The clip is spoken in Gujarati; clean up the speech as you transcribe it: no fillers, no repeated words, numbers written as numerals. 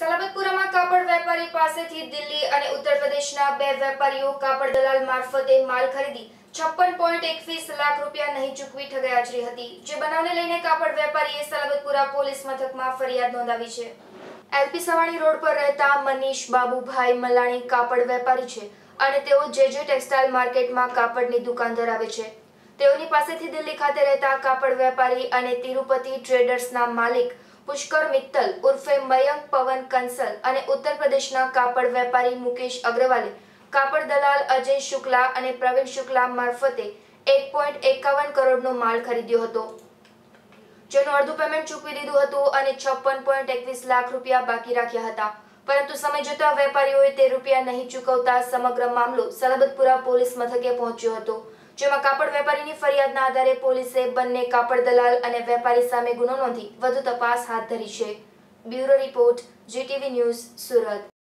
સલાબતપુરામાં કાપડ વેપારી પાસેથી દિલ્હી અને ઉત્તર પ્રદેશના બે વેપારીઓ કાપડ દલાલ મારફતે માલ ખરીદી 56.21 લાખ રૂપિયા નહીં ચૂકવી ઠગાઈ હતી, જે બનાવને લઈને કાપડ વેપારીએ સલાબતપુરા પોલીસ મથકમાં ફરિયાદ નોંધાવી છે. એલપી સવાણી રોડ પર રહેતા મનીષ બાબુભાઈ મલાણી કાપડ વેપારી છે અને તેઓ જેજે ટેક્સટાઇલ માર્કેટમાં કાપડની દુકાન ધરાવે છે. તેઓની પાસેથી દિલ્હી ખાતે રહેતા કાપડ વેપારી અને તિરુપતિ ટ્રેડર્સના માલિક પુષ્કર મિત્તલ ઉર્ફે મયંક પવન કંસલ અને ઉત્તર પ્રદેશના કાપડ વેપારી મુકેશ અગ્રવાલે કાપડ દલાલ અજય શુક્લા અને પ્રવીણ શુક્લા મારફતે 1.51 કરોડનો માલ ખરીદ્યો હતો, જેનું અડધું પેમેન્ટ ચૂકવી દીધું હતું અને 56.21 લાખ રૂપિયા બાકી રાખ્યા હતા. પરંતુ સમય જતાં વેપારીઓએ તે રૂપિયા નહીં ચૂકવતા સમગ્ર મામલો સલાબતપુરા પોલીસ મથકે પહોંચ્યો હતો, જેમાં કાપડ વેપારીની ફરિયાદના આધારે પોલીસે બંને કાપડ દલાલ અને વેપારી સામે ગુનો નોંધી વધુ તપાસ હાથ ધરી છે. Bureau report, GTV news, Surat.